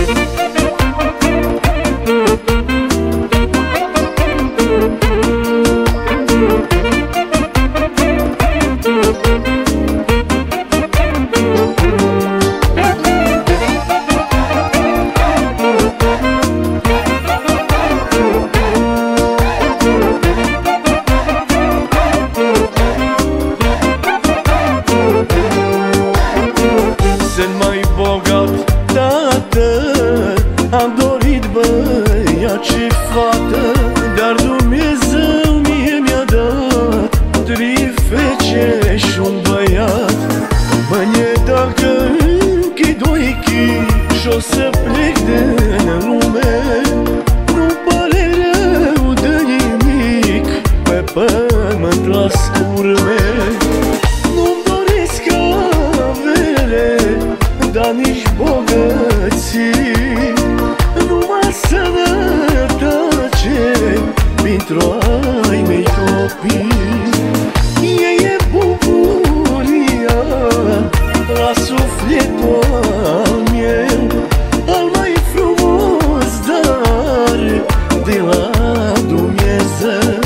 ce fată, dar Dumnezeu mie mi-a dat trei fece și un băiat. Mâine dacă închid ochii și-o să plec din lume, nu pare rău de nimic, pe pământ las urme. Nu-mi doresc avere, dar nici bogății, numai sănătate pentru ai mei copii. Ei e bucuria la sufletul al meu, al mai frumos dar de la Dumnezeu.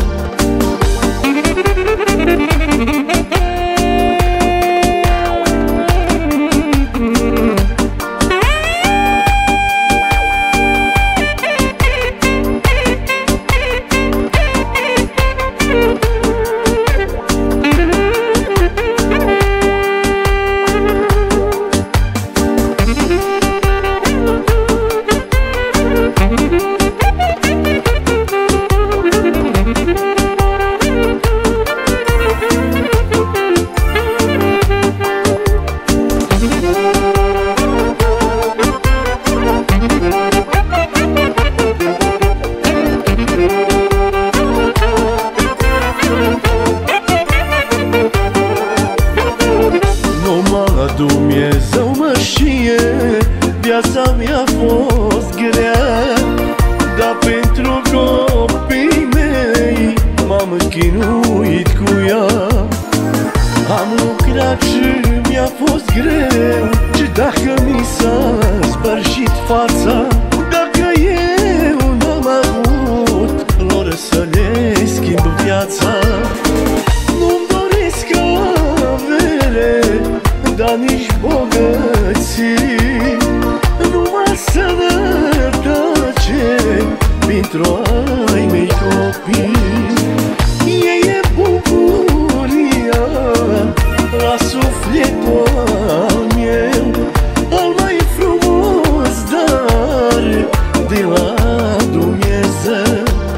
Dumnezeu mă știe, viața mea-a fost grea, dar pentru copiii mei m-am chinuit cu ea. Am lucrat și mi-a fost greu, și dacă mi s-a spărșit fața, dacă eu n-am avut lor să le schimb viața. Nu-mi doresc avere, dar nici bogății, numai sănătate pentru ai mei copii. Ei e bucuria la sufletul al meu, al mai frumos dar de la Dumnezeu.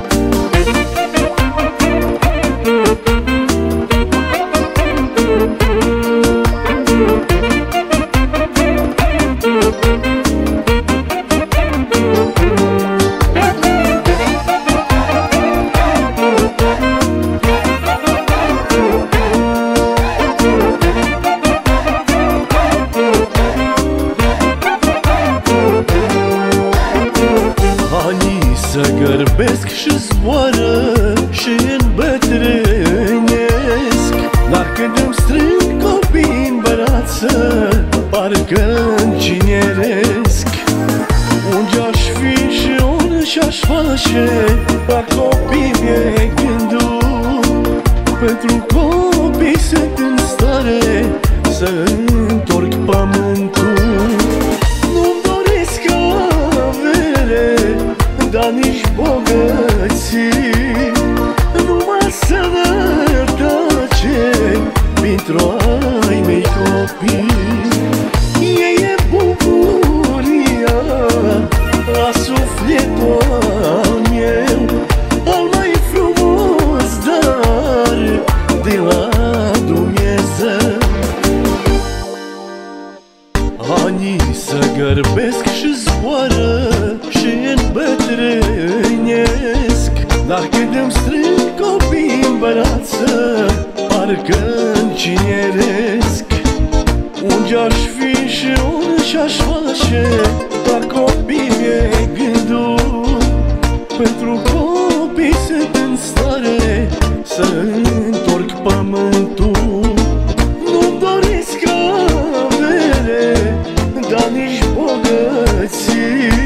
Anii se gărbesc și zboară și îmbătrânesc, dar când îmi strâng copii în brață, parcă încineresc. Unde aș fi și unde și-aș face, la copii mi-e gândul. Pentru copii sunt în stare să întorc pământul. Nu-mi doresc avere, dar nici bogății, numai sănătate pentru ai mei copii. Ei e bucuria la sufletul al meu, al mai frumos dar de la Dumnezeu. Anii se gărbesc și zboară și îmbătrânesc, dar când îmi strâng copii în brață, parcă încineresc. Unde aș fi și unde și-aș face, la copii mi-e gândul. Pentru copii sunt în stare să întorc pământul. Nu-mi doresc avere, dar nici bogății,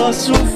la suflet